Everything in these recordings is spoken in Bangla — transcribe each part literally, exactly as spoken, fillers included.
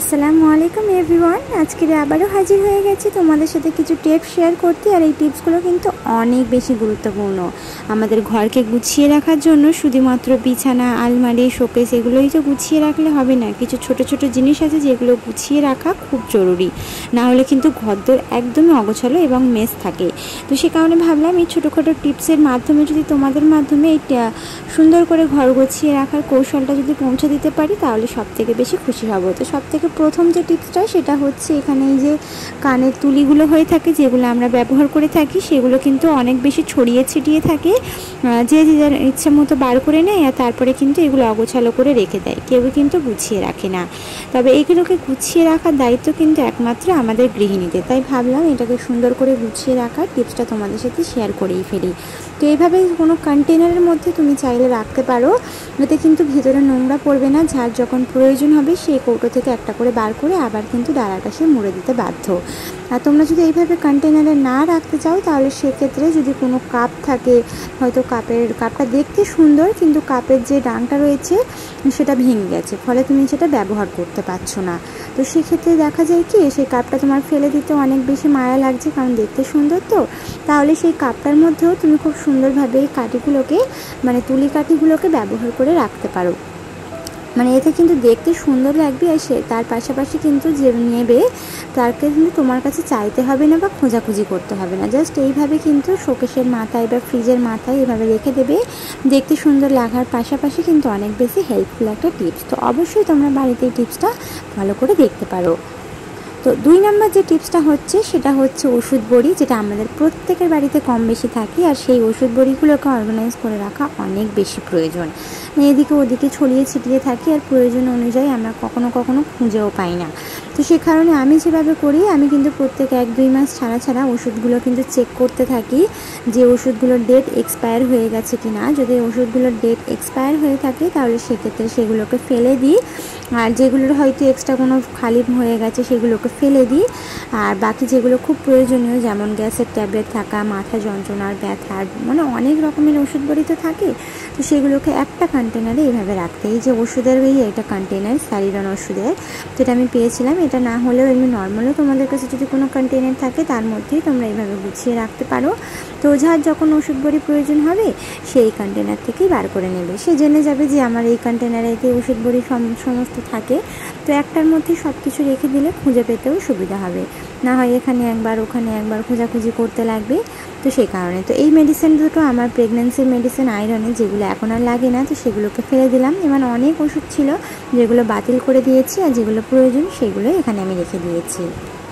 আসসালামু আলাইকুম এভরিওয়ান। আজকে আবারও হাজির হয়ে গেছি তোমাদের সাথে কিছু টিপস শেয়ার করতে। আর এই টিপসগুলো কিন্তু অনেক বেশি গুরুত্বপূর্ণ আমাদের ঘরকে গুছিয়ে রাখার জন্য। শুধুমাত্র বিছানা, আলমারি, শোকেস এগুলোই তো গুছিয়ে রাখলে হবে না, কিছু ছোট ছোট জিনিস আছে যেগুলো গুছিয়ে রাখা খুব জরুরি, না হলে কিন্তু ঘরদোর একদমই অগোছালো এবং মেস থাকে। তো সে কারণে ভাবলাম এই ছোটোখাটো টিপসের মাধ্যমে যদি তোমাদের মাধ্যমে এই সুন্দর করে ঘর গুছিয়ে রাখার কৌশলটা যদি পৌঁছে দিতে পারি তাহলে সব থেকে বেশি খুশি হব। তো সব থেকে প্রথম যে টিপসটা সেটা হচ্ছে এখানে এই যে কানের তুলিগুলো হয়ে থাকে যেগুলো আমরা ব্যবহার করে থাকি, সেগুলো কিন্তু অনেক বেশি ছড়িয়ে ছিটিয়ে থাকে, যে যে যার ইচ্ছে মতো বার করে নেয় আর তারপরে কিন্তু এগুলো অগোছালো করে রেখে দেয়, কেউ কিন্তু গুছিয়ে রাখে না। তবে এগুলোকে গুছিয়ে রাখার দায়িত্ব কিন্তু একমাত্র আমাদের গৃহিণীদের। তাই ভাবলাম এটাকে সুন্দর করে গুছিয়ে রাখার টিপসটা তোমাদের সাথে শেয়ার করেই ফেলি। তো এইভাবে কোনো কন্টেনারের মধ্যে তুমি চাইলে রাখতে পারো, এতে কিন্তু ভিতরে নোংরা পড়বে না। যার যখন প্রয়োজন হবে সেই কৌটো থেকে একটা করে বার করে আবার কিন্তু ডালাটা সে মুড়ে দিতে বাধ্য। আর তোমরা যদি এইভাবে কন্টেনারে না রাখতে চাও তাহলে সেক্ষেত্রে যদি কোনো কাপ থাকে, হয়তো কাপের কাপটা দেখতে সুন্দর কিন্তু কাপের যে ডাংটা রয়েছে সেটা ভেঙে গেছে, ফলে তুমি সেটা ব্যবহার করতে পারছো না। তো সেক্ষেত্রে দেখা যায় কি সেই কাপটা তোমার ফেলে দিতে অনেক বেশি মায়া লাগছে, কারণ দেখতে সুন্দর তো। তাহলে সেই কাপটার মধ্যেও তুমি খুব সুন্দরভাবে এই কাঠিগুলোকে মানে তুলি কাঠিগুলোকে ব্যবহার করে রাখতে পারো। মানে এতে কিন্তু দেখতে সুন্দর লাগবে, আর সে তার পাশাপাশি কিন্তু যে নেবে তাকে কিন্তু তোমার কাছে চাইতে হবে না বা খোঁজাখুঁজি করতে হবে না। জাস্ট এইভাবে কিন্তু শোকেসের মাথায় বা ফ্রিজের মাথায় এভাবে রেখে দেবে, দেখতে সুন্দর লাগার পাশাপাশি কিন্তু অনেক বেশি হেল্পফুল একটা টিপস। তো অবশ্যই তোমরা বাড়িতে এই টিপসটা ভালো করে দেখতে পারো। তো দুই নম্বর যে টিপসটা হচ্ছে সেটা হচ্ছে ওষুধ বড়ি, যেটা আমাদের প্রত্যেকের বাড়িতে কম বেশি থাকে, আর সেই ওষুধ বড়িগুলোকে অর্গানাইজ করে রাখা অনেক বেশি প্রয়োজন। এদিকে ওদিকে ছড়িয়ে ছিটিয়ে থাকে আর প্রয়োজন অনুযায়ী আমরা কখনো কখনো খুঁজেও পাই না। তো সে কারণে আমি যেভাবে করি, আমি কিন্তু প্রত্যেক এক দুই মাস ছাড়া ছাড়া ওষুধগুলো কিন্তু চেক করতে থাকি যে ওষুধগুলোর ডেট এক্সপায়ার হয়ে গেছে কি না। যদি ওষুধগুলোর ডেট এক্সপায়ার হয়ে থাকে তাহলে সেক্ষেত্রে সেগুলোকে ফেলে দিই, আর যেগুলোর হয়তো এক্সট্রা কোনো খালি হয়ে গেছে সেগুলোকে ফেলে দিই। আর বাকি যেগুলো খুব প্রয়োজনীয়, যেমন গ্যাসের ট্যাবলেট থাকা, মাথা যন্ত্রণার, ব্যথার, মানে অনেক রকমের ওষুধ বড়ি তো থাকে, তো সেগুলোকে একটা কন্টেনারে এইভাবে রাখতে। এই যে ওষুধের এই এটা কন্টেনার স্যারিডন ওষুধের, যেটা আমি পেয়েছিলাম, এটা না হলেও এমনি নর্মালও তোমাদের কাছে যদি কোনো কন্টেনার থাকে তার মধ্যেই তোমরা এইভাবে গুছিয়ে রাখতে পারো। তো যার যখন ওষুধ বড়ি প্রয়োজন হবে সেই কন্টেনার থেকেই বার করে নেবে, সে জেনে যাবে যে আমার এই কন্টেনারেতে ওষুধ বড়ি সমস্ত থাকে। তো একটার মধ্যে সব কিছু রেখে দিলে খুঁজে পেতেও সুবিধা হবে, না হয় এখানে একবার ওখানে একবার খোঁজাখুঁজি করতে লাগবে। তো সেই কারণে তো এই মেডিসিন দুটো আমার প্রেগনেন্সির মেডিসিন আয়রনের, যেগুলো এখন আর লাগে না, তো সেগুলোকে ফেলে দিলাম। এবার অনেক ওষুধ ছিল যেগুলো বাতিল করে দিয়েছি, আর যেগুলো প্রয়োজন সেগুলো এখানে আমি রেখে দিয়েছি।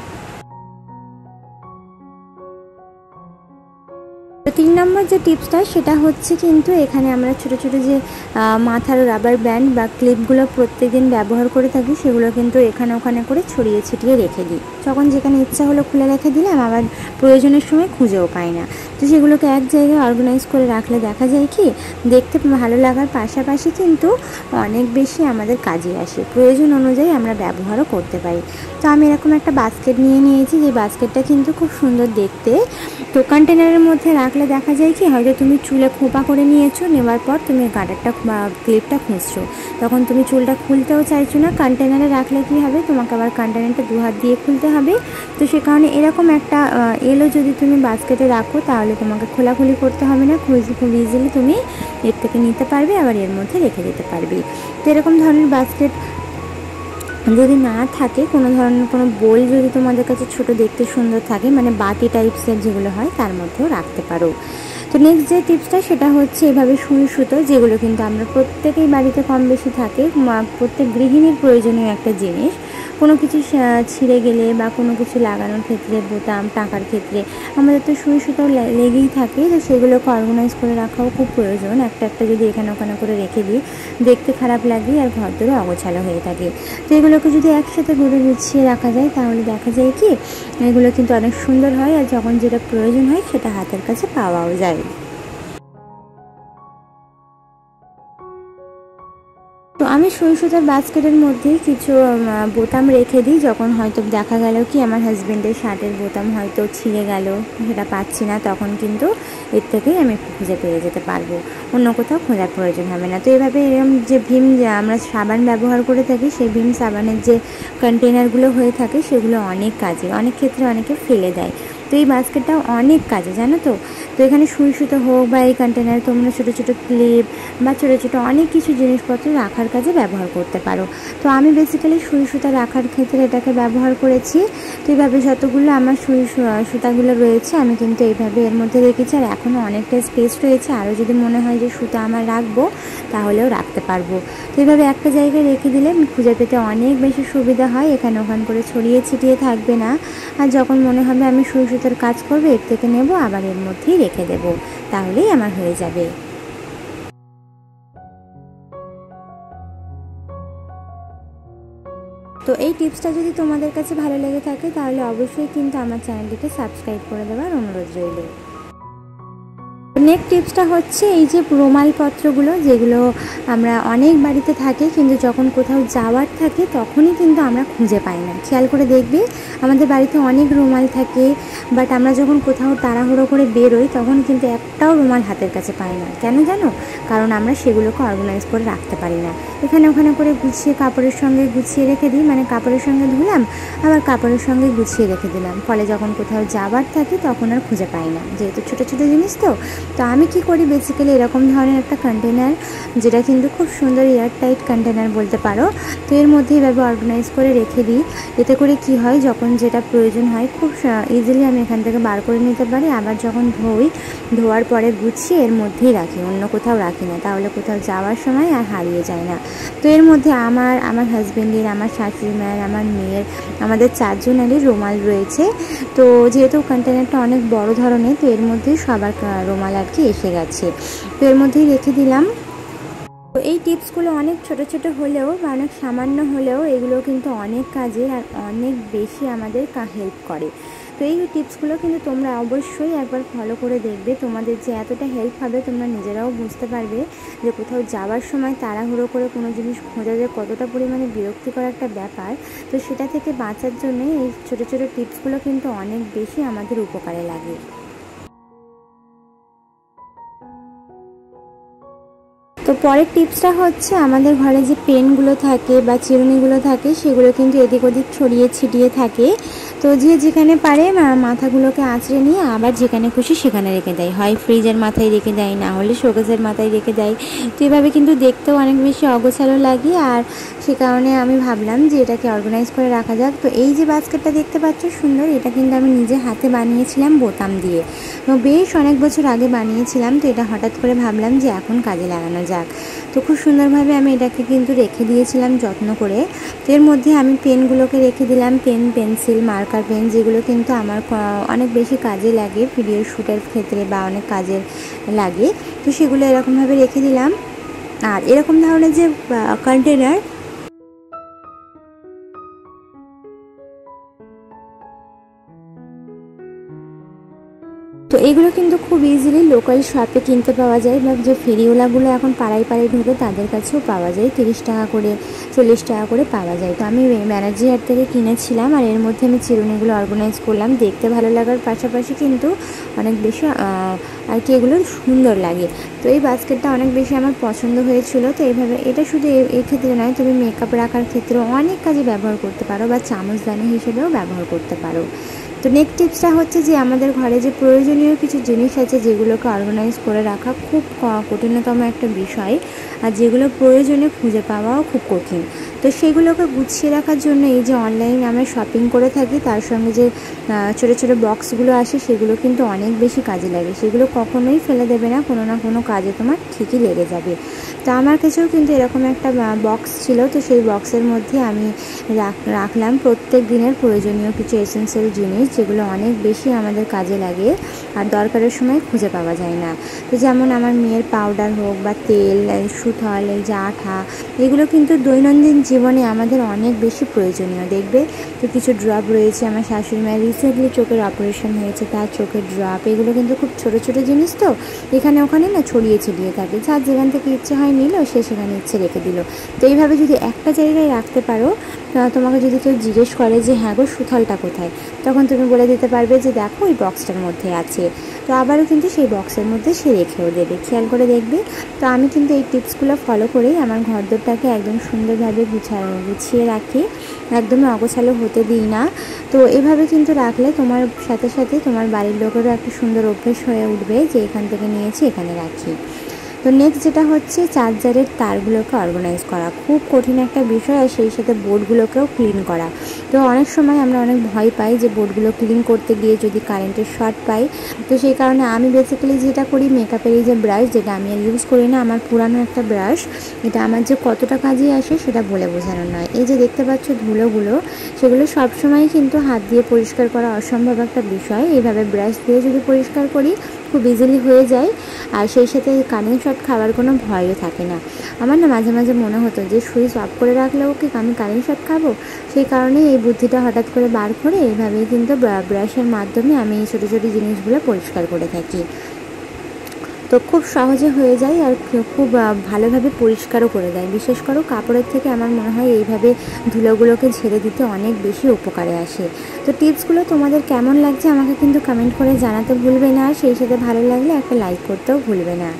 তো তিন নম্বর যে টিপসটা সেটা হচ্ছে কিন্তু এখানে আমরা ছোটো ছোটো যে মাথার রাবার ব্যান্ড বা ক্লিপগুলো প্রত্যেকদিন ব্যবহার করে থাকি, সেগুলো কিন্তু এখানে ওখানে করে ছড়িয়ে ছিটিয়ে রেখে দিই। যখন যেখানে ইচ্ছা হলো খুলে রেখে দিলাম, আবার প্রয়োজনের সময় খুঁজেও পাই না। তো সেগুলোকে এক জায়গায় অর্গানাইজ করে রাখলে দেখা যায় কি দেখতে ভালো লাগার পাশাপাশি কিন্তু অনেক বেশি আমাদের কাজে আসে, প্রয়োজন অনুযায়ী আমরা ব্যবহারও করতে পারি। তো আমি এরকম একটা বাস্কেট নিয়ে নিয়েছি, যে বাস্কেটটা কিন্তু খুব সুন্দর দেখতে। তো কন্টেনারের মধ্যে রাখলে দেখা যায় কি হয়তো তুমি চুলে খোঁপা করে নিয়েছো, নেওয়ার পর তুমি গার্ডারটা বা ক্লিপটা খুঁজছো, তখন তুমি চুলটা খুলতেও চাইছো না। কন্টেনারে রাখলে কি হবে, তোমাকে আবার কন্টেনারটা দু হাত দিয়ে খুলতে হবে। তো সে কারণে এরকম একটা এলো যদি তুমি বাস্কেটে রাখো তাহলে তোমাকে খোলাখুলি করতে হবে না, খুব খুব ইজিলি তুমি এর থেকে নিতে পারবে, আবার এর মধ্যে রেখে দিতে পারবে। তো এরকম ধরনের বাস্কেট যদি না থাকে, কোনো ধরনের কোনো বোল যদি তোমাদের কাছে ছোট দেখতে সুন্দর থাকে, মানে বাটি টাইপসের যেগুলো হয় তার মধ্যেও রাখতে পারো। তো নেক্সট যে টিপসটা সেটা হচ্ছে এভাবে সুই সুতো, যেগুলো কিন্তু আমরা প্রত্যেকেই বাড়িতে কম বেশি থাকে, প্রত্যেক গৃহিণীর প্রয়োজনীয় একটা জিনিস। কোনো কিছু ছিঁড়ে গেলে বা কোনো কিছু লাগানোর ক্ষেত্রে, বোতাম টাকার ক্ষেত্রে আমাদের তো সুই সুতো লেগেই থাকে, তো সেগুলোকে অর্গানাইজ করে রাখাও খুব প্রয়োজন। একটা একটা যদি এখানে ওখানে করে রেখে দিই দেখতে খারাপ লাগে আর ঘর ধরে অগোছালো হয়ে থাকে। তো এগুলোকে যদি একসাথে ঘুরে গুছিয়ে রাখা যায় তাহলে দেখা যায় কি এগুলো কিন্তু অনেক সুন্দর হয়, আর যখন যেটা প্রয়োজন হয় সেটা হাতের কাছে পাওয়াও যায়। তো আমি আমি সুই সুতার বাস্কেটের মধ্যে কিছু বোতাম রেখে দিই, যখন হয়তো দেখা গেল কি আমার হাজব্যান্ডের শার্টের বোতাম হয়তো ছিঁড়ে গেল, সেটা পাচ্ছি না, তখন কিন্তু এর থেকেই আমি খুঁজে পেয়ে যেতে পারবো, অন্য কোথাও খোঁজার প্রয়োজন হবে না। তো এইভাবে এরকম যে ভীম আমরা সাবান ব্যবহার করে থাকি, সেই ভীম সাবানের যে কন্টেনারগুলো হয়ে থাকে সেগুলো অনেক কাজে, অনেক ক্ষেত্রে অনেকে ফেলে দেয়। তো এই বাস্কেটটাও অনেক কাজে, জানো তো। তো এখানে সুই সুতো হোক বা এই কন্টেনার তোমরা ছোটো ছোটো ক্লিপ বা ছোটো ছোটো অনেক কিছু জিনিসপত্র রাখার কাজে ব্যবহার করতে পারো। তো আমি বেসিক্যালি সুই সুতা রাখার ক্ষেত্রে এটাকে ব্যবহার করেছি। তো এইভাবে যতগুলো আমার সুই সুতাগুলো রয়েছে আমি কিন্তু এইভাবে এর মধ্যে রেখেছি। আর এখনও অনেকটা স্পেস রয়েছে, আরও যদি মনে হয় যে সুতা আমার রাখবো তাহলেও রাখতে পারবো। তো এইভাবে একটা জায়গায় রেখে দিলে খুঁজে পেতে অনেক বেশি সুবিধা হয়, এখানে ওখান করে ছড়িয়ে ছিটিয়ে থাকবে না। আর যখন মনে হবে আমি সুই সুতার কাজ করবো, এর থেকে নেব আবার এর মধ্যেই রেখে দেব, তাহলেই আমার হয়ে যাবে। তো এই টিপসটা যদি তোমাদের কাছে ভালো লেগে থাকে তাহলে অবশ্যই কিন্তু আমার চ্যানেলটিকে সাবস্ক্রাইব করে দেওয়ার অনুরোধ রইল। নেক্সট টিপসটা হচ্ছে এই যে রুমাল পত্রগুলো, যেগুলো আমরা অনেক বাড়িতে থাকে কিন্তু যখন কোথাও যাওয়ার থাকে তখনই কিন্তু আমরা খুঁজে পাই না। খেয়াল করে দেখবি আমাদের বাড়িতে অনেক রুমাল থাকে, বাট আমরা যখন কোথাও তাড়াহুড়ো করে বেরোই তখন কিন্তু একটাও রুমাল হাতের কাছে পাই না। কেন জানো? কারণ আমরা সেগুলোকে অর্গানাইজ করে রাখতে পারি না, এখানে ওখানে করে গুছিয়ে কাপড়ের সঙ্গে গুছিয়ে রেখে দিই, মানে কাপড়ের সঙ্গে ধুলাম আবার কাপড়ের সঙ্গে গুছিয়ে রেখে দিলাম, ফলে যখন কোথাও যাবার থাকে তখন আর খুঁজে পাই না, যেহেতু ছোটো ছোটো জিনিস। তো তো আমি কি করি, বেসিক্যালি এরকম ধরনের একটা কন্টেনার, যেটা কিন্তু খুব সুন্দর এয়ার টাইট কন্টেনার বলতে পারো, তো এর মধ্যে এভাবে অর্গানাইজ করে রেখে দিই। এতে করে কি হয়, যখন যেটা প্রয়োজন হয় খুব ইজিলি আমি এখান থেকে বার করে নিতে পারি। আবার যখন ধুই, ধোয়ার পরে গুছিয়ে এর মধ্যেই রাখি, অন্য কোথাও রাখি না, তাহলে কোথাও যাওয়ার সময় আর হারিয়ে যায় না। তো এর মধ্যে আমার আমার হাজব্যান্ডের, আমার শাশুড়ি মায়ের, আমার মেয়ের, আমাদের চারজনেরই রুমাল রয়েছে। তো যেহেতু কন্টেনারটা অনেক বড় ধরনের, তো এর মধ্যেই সবার রুমাল আর কি এসে গেছে, তো এর মধ্যেই রেখে দিলাম। তো এই টিপসগুলো অনেক ছোট ছোট হলেও বা অনেক সামান্য হলেও এগুলো কিন্তু অনেক কাজের আর অনেক বেশি আমাদের হেল্প করে। তো এই টিপসগুলো কিন্তু তোমরা অবশ্যই একবার ফলো করে দেখবে, তোমাদের যে এতটা হেল্প হবে তোমরা নিজেরাও বুঝতে পারবে যে কোথাও যাওয়ার সময় তাড়াহুড়ো করে কোনো জিনিস খোঁজা যে কতটা পরিমাণে বিরক্তিকর একটা ব্যাপার। তো সেটা থেকে বাঁচার জন্য এই ছোটো ছোটো টিপসগুলো কিন্তু অনেক বেশি আমাদের উপকারে লাগে। তো পরের টিপসটা হচ্ছে আমাদের ঘরে যে পেনগুলো থাকে বা চিরুনিগুলো থাকে সেগুলো কিন্তু এদিক ওদিক ছড়িয়ে ছিটিয়ে থাকে। তো যে যেখানে পারে মাথাগুলোকে আঁচড়ে নিয়ে আবার যেখানে খুশি সেখানে রেখে দেয়, হয় ফ্রিজের মাথায় রেখে দেয়, না হলে শোকেসের মাথায় রেখে দেয়। তো এভাবে কিন্তু দেখতেও অনেক বেশি অগোছালো লাগে, আর সে কারণে আমি ভাবলাম যে এটাকে অর্গানাইজ করে রাখা যাক। তো এই যে বাস্কেটটা দেখতে পাচ্ছ সুন্দর, এটা কিন্তু আমি নিজে হাতে বানিয়েছিলাম বোতাম দিয়ে, তো বেশ অনেক বছর আগে বানিয়েছিলাম। তো এটা হঠাৎ করে ভাবলাম যে এখন কাজে লাগানো যাক। তো খুব সুন্দরভাবে আমি এটাকে কিন্তু রেখে দিয়েছিলাম যত্ন করে। তো এর মধ্যে আমি পেনগুলোকে রেখে দিলাম, পেন, পেন্সিল, মার্কার পেন, যেগুলো কিন্তু আমার অনেক বেশি কাজে লাগে ভিডিও শ্যুটের ক্ষেত্রে বা অনেক কাজে লাগে। তো সেগুলো এরকমভাবে রেখে দিলাম। আর এরকম ধরনের যে কন্টেনার, তো এগুলো কিন্তু খুব ইজিলি লোকাল শপে কিনতে পাওয়া যায়, বা যে ফেরিওয়ালাগুলো এখন পাড়ায় পাড়ায় ঢুকে তাদের কাছেও পাওয়া যায়, তিরিশ টাকা করে চল্লিশ টাকা করে পাওয়া যায়। তো আমি ব্যানার্জি হাট থেকে কিনেছিলাম, আর এর মধ্যে আমি চিরুনিগুলো অর্গানাইজ করলাম। দেখতে ভালো লাগার পাশাপাশি কিন্তু অনেক বেশি আর কি এগুলো সুন্দর লাগে। তো এই বাস্কেটটা অনেক বেশি আমার পছন্দ হয়েছিল। তো এইভাবে এটা শুধু এই ক্ষেত্রে নয়, তুমি মেকআপ রাখার ক্ষেত্রেও অনেক কাজে ব্যবহার করতে পারো, বা চামচদানি হিসেবেও ব্যবহার করতে পারো। তো নেক্সট টিপসটা হচ্ছে যে আমাদের ঘরে যে প্রয়োজনীয় কিছু জিনিস আছে যেগুলোকে অর্গানাইজ করে রাখা খুব কঠিনতম একটা বিষয়, আর যেগুলো প্রয়োজনে খুঁজে পাওয়াও খুব কঠিন। তো সেগুলোকে গুছিয়ে রাখার জন্য এই যে অনলাইনে আমরা শপিং করে থাকি তার সঙ্গে যে ছোটো ছোটো বক্সগুলো আসে সেগুলো কিন্তু অনেক বেশি কাজে লাগে, সেগুলো কখনোই ফেলে দেবে না, কোনো না কোনো কাজে তোমার ঠিকই লেগে যাবে। তো আমার কাছেও কিন্তু এরকম একটা বক্স ছিল, তো সেই বক্সের মধ্যে আমি রাখলাম প্রত্যেক দিনের প্রয়োজনীয় কিছু এসেন্সিয়াল জিনিস, যেগুলো অনেক বেশি আমাদের কাজে লাগে আর দরকারের সময় খুঁজে পাওয়া যায় না। তো যেমন আমার মেয়ের পাউডার হোক বা তেল, সুথল, এই যে আঠা, এগুলো কিন্তু দৈনন্দিন জীবনে আমাদের অনেক বেশি প্রয়োজনীয়। দেখবে তো কিছু ড্রপ রয়েছে, আমার শাশুড়ি মায়ের রিসেন্টলি চোখের অপারেশন হয়েছে, তার চোখের ড্রপ, এগুলো কিন্তু খুব ছোটো ছোটো জিনিস, তো এখানে ওখানে না ছড়িয়ে ছিটিয়ে থাকে, যার যেখান থেকে ইচ্ছে হয় নিল, সে সেখানে ইচ্ছে রেখে দিল। তো এইভাবে যদি একটা জায়গায় রাখতে পারো, তোমাকে যদি কেউ জিজ্ঞেস করে যে হ্যাঁ গো সুথলটা কোথায়, তখন তুমি বলে দিতে পারবে যে দেখো ওই বক্সটার মধ্যে আছে। তো আবারও কিন্তু সেই বক্সের মধ্যে সে রেখেও দেবে, খেয়াল করে দেখবে। তো আমি কিন্তু এই টিপসগুলো ফলো করেই আমার ঘরদোরটাকে একদম সুন্দরভাবে গুছা গুছিয়ে রাখি, একদমই অগোছালো হতে দিই না। তো এভাবে কিন্তু রাখলে তোমার সাথে সাথে তোমার বাড়ির লোকেরও একটা সুন্দর অভ্যেস হয়ে উঠবে যে এখান থেকে নিয়েছি এখানে রাখি। তো নেক্সট যেটা হচ্ছে চার্জারের তারগুলোকে অর্গানাইজ করা, খুব কঠিন একটা বিষয়, আর সেই সাথে বোর্ডগুলোকেও ক্লিন করা। তো অনেক সময় আমরা অনেক ভয় পাই যে বোর্ডগুলো ক্লিন করতে গিয়ে যদি কারেন্টের শর্ট পাই। তো সেই কারণে আমি বেসিক্যালি যেটা করি, মেকআপের এই যে ব্রাশ, যেটা আমি আর ইউজ করি না, আমার পুরানো একটা ব্রাশ, এটা আমার যে কতটা কাজে আসে সেটা বলে বোঝানো নয়। এই যে দেখতে পাচ্ছ ধুলোগুলো, সেগুলো সবসময় কিন্তু হাত দিয়ে পরিষ্কার করা অসম্ভব একটা বিষয়। এইভাবে ব্রাশ দিয়ে যদি পরিষ্কার করি খুব ইজিলি হয়ে যায়, আর সেই সাথে কারেন্ট শর্ট খাওয়ার কোনো ভয়ও থাকে না। আমার না মাঝে মাঝে মনে হতো যে সুইচ অফ করে রাখলেও কি আমি কারেন্ট শর্ট খাবো, সেই কারণেই এই বুদ্ধিটা হঠাৎ করে বার করে এইভাবেই কিন্তু ব্রাশের মাধ্যমে আমি এই ছোটো ছোটো জিনিসগুলো পরিষ্কার করে থাকি। তো খুব সহজে হয়ে যায় আর খুব ভালোভাবে পরিষ্কারও করে দেয়। বিশেষ করে কাপড়ের থেকে আমার মনে হয় এইভাবে ধুলোগুলোকে ঝেড়ে দিতে অনেক বেশি উপকারে আসে। তো টিপসগুলো তোমাদের কেমন লাগছে আমাকে কিন্তু কমেন্ট করে জানাতে ভুলবে না, আর সেই সাথে ভালো লাগলে একটা লাইক করতেও ভুলবে না।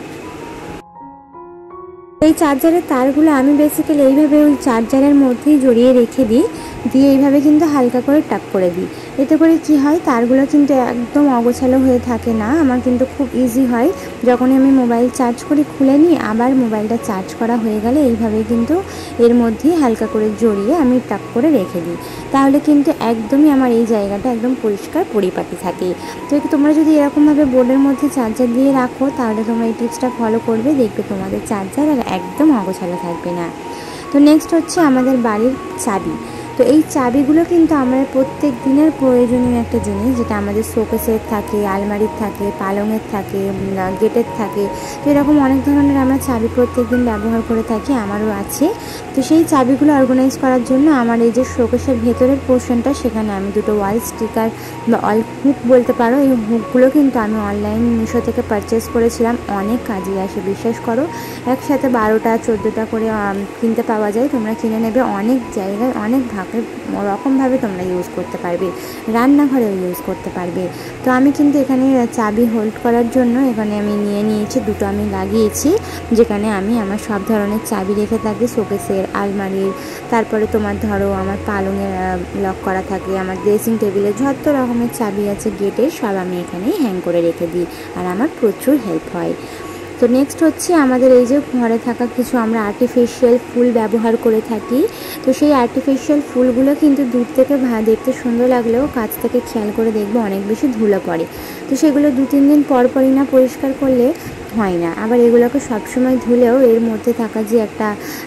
এই চার্জারের তারগুলো আমি বেসিক্যালি এইভাবে ওই চার্জারের মধ্যেই জড়িয়ে রেখে দিই, দিয়ে এইভাবে কিন্তু হালকা করে টাক করে দিই। এতে করে কি হয়, তারগুলো কিন্তু একদম অগোছালো হয়ে থাকে না, আমার কিন্তু খুব ইজি হয়। যখনই আমি মোবাইল চার্জ করি খুলে নিই, আবার মোবাইলটা চার্জ করা হয়ে গেলে এইভাবে কিন্তু এর মধ্যেই হালকা করে জড়িয়ে আমি টাক করে রেখে দিই, তাহলে কিন্তু একদমই আমার এই জায়গাটা একদম পরিষ্কার পরিপাটি থাকে। তো তোমরা যদি এরকমভাবে বোর্ডের মধ্যে চার্জার দিয়ে রাখো, তাহলে তোমরা এই টিপসটা ফলো করবে, দেখবে তোমাদের চার্জার আর একদম অগোছালো থাকবে না। তো নেক্সট হচ্ছে আমাদের বাড়ির চাবি। তো এই চাবিগুলো কিন্তু আমাদের প্রত্যেক দিনের প্রয়োজনীয় একটা জিনিস, যেটা আমাদের শোকেসের থাকে, আলমারির থাকে, পালঙের থাকে, গেটের থাকে। তো এরকম অনেক ধরনের আমরা চাবি প্রত্যেক দিন ব্যবহার করে থাকি, আমারও আছে। তো সেই চাবিগুলো অর্গানাইজ করার জন্য আমার এই যে শোকেসের ভেতরের পোর্শনটা, সেখানে আমি দুটো ওয়াল স্টিকার বা অল হুক বলতে পারো, এই হুকগুলো কিন্তু আমি অনলাইন মিশো থেকে পারচেস করেছিলাম, অনেক কাজে আসে বিশ্বাস করো। একসাথে বারোটা চোদ্দোটা করে কিনতে পাওয়া যায়, তোমরা কিনে নেবে, অনেক জায়গায় অনেক ভাগ রকমভাবে তোমরা ইউজ করতে পারবে, রান্নাঘরেও ইউজ করতে পারবে। তো আমি কিন্তু এখানে চাবি হোল্ড করার জন্য এখানে আমি নিয়ে নিয়েছি দুটো, আমি লাগিয়েছি, যেখানে আমি আমার সব ধরনের চাবি রেখে থাকি, শোকেসের, আলমারির, তারপরে তোমার ধরো আমার পালঙের লক করা থাকে, আমার ড্রেসিং টেবিলে যত রকমের চাবি আছে গেটের, সব আমি এখানেই হ্যাং করে রেখে দিই, আর আমার প্রচুর হেল্প হয়। তো নেক্সট হচ্ছে আমাদের এই যে ঘরে থাকা কিছু আমরা আর্টিফিশিয়াল ফুল ব্যবহার করে থাকি। তো সেই আর্টিফিশিয়াল ফুলগুলো কিন্তু দূর থেকে দেখতে সুন্দর লাগলেও কাছ থেকে খেয়াল করে দেখবে অনেক বেশি ধুলো পড়ে। তো সেগুলো দু তিন দিন পর পরই না পরিষ্কার করলে হয় না। আবার এগুলোকে সবসময় ধুলেও এর মধ্যে থাকা যে একটা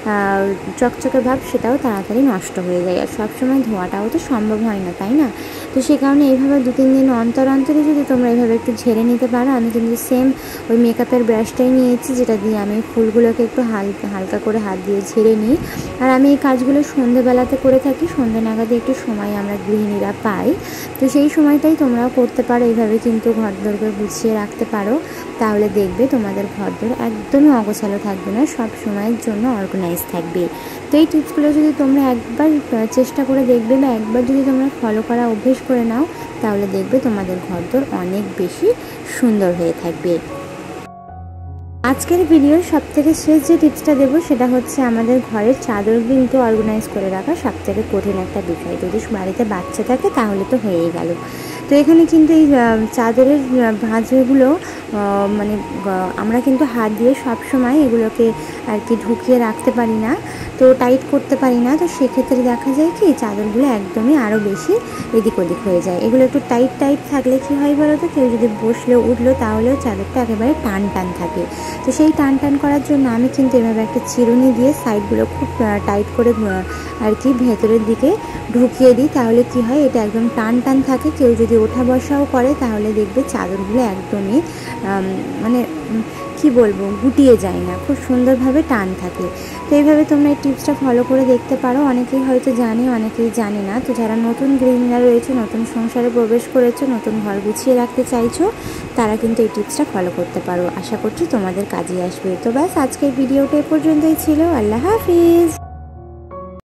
চকচকে ভাব, সেটাও তাড়াতাড়ি নষ্ট হয়ে যায়, আর সবসময় ধোয়াটাও তো সম্ভব হয় না, তাই না? তো সে কারণে এইভাবে দু তিন দিন অন্তর অন্তরে যদি তোমরা এইভাবে একটু ঝেড়ে নিতে পারো। আমি কিন্তু সেম ওই মেকআপের ব্রাশটাই নিয়েছি, যেটা দিয়ে আমি ফুলগুলোকে একটু হালকা হালকা করে হাত দিয়ে ঝেড়ে নিই। আর আমি এই কাজগুলো সন্ধ্যেবেলাতে করে থাকি, সন্ধ্যে নাগাদে একটু সময় আমরা গৃহিণীরা পাই। তো সেই সময়টাই তোমরাও করতে পারো, এইভাবে কিন্তু ঘরদোরকে গুছিয়ে রাখতে পারো, তাহলে দেখবে তোমাদের ঘরদোর একদমই অগোছালো থাকবে না, সব সময়ের জন্য অর্গানাইজ থাকবে। তো এই টিপসগুলো যদি তোমরা একবার চেষ্টা করে দেখবে বা একবার যদি তোমরা ফলো করা অভ্যেস করে নাও, তাহলে দেখবে তোমাদের ঘরদোর অনেক বেশি সুন্দর হয়ে থাকবে। আজকের ভিডিওর সব থেকে শেষ যে টিপসটা দেবো, সেটা হচ্ছে আমাদের ঘরের চাদর কিন্তু অর্গানাইজ করে রাখা সব থেকে কঠিন একটা বিষয়। যদি বাড়িতে বাচ্চা থাকে তাহলে তো হয়েই গেল। তো এখানে কিন্তু এই চাদরের ভাঁজগুলো মানে আমরা কিন্তু হাত দিয়ে সব সময় এগুলোকে আর কি ঢুকিয়ে রাখতে পারি না, তো টাইট করতে পারি না। তো সেক্ষেত্রে দেখা যায় কি চাদরগুলো একদমই আরও বেশি এদিক ওদিক হয়ে যায়। এগুলো একটু টাইট টাইট থাকলে কী হয় বলো তো, কেউ যদি বসলেও উঠলো তাহলেও চাদরটা একেবারে টান টান থাকে। তো সেই টান টান করার জন্য আমি কিন্তু এভাবে একটা চিরুনি দিয়ে সাইডগুলো খুব টাইট করে আর কি ভেতরের দিকে ঢুকিয়ে দিই, তাহলে কি হয় এটা একদম টান টান থাকে। কেউ যদি ওঠা বসাও করে তাহলে দেখবে চাদরগুলো একদমই মানে কি বলবো, গুটিয়ে যায় না, খুব সুন্দরভাবে টান থাকে। তো এইভাবে তোমরা এই টিপসটা ফলো করে দেখতে পারো। অনেকেই হয়তো জানে, অনেকেই জানে না। তো যারা নতুন গৃহিণীরা রয়েছে, নতুন সংসারে প্রবেশ করেছো, নতুন ঘর গুছিয়ে রাখতে চাইছো, তারা কিন্তু এই টিপসটা ফলো করতে পারো। আশা করছি তোমাদের কাজে আসবে। তো ব্যাস, আজকের ভিডিওটা এ পর্যন্তই ছিল। আল্লাহ হাফিজ।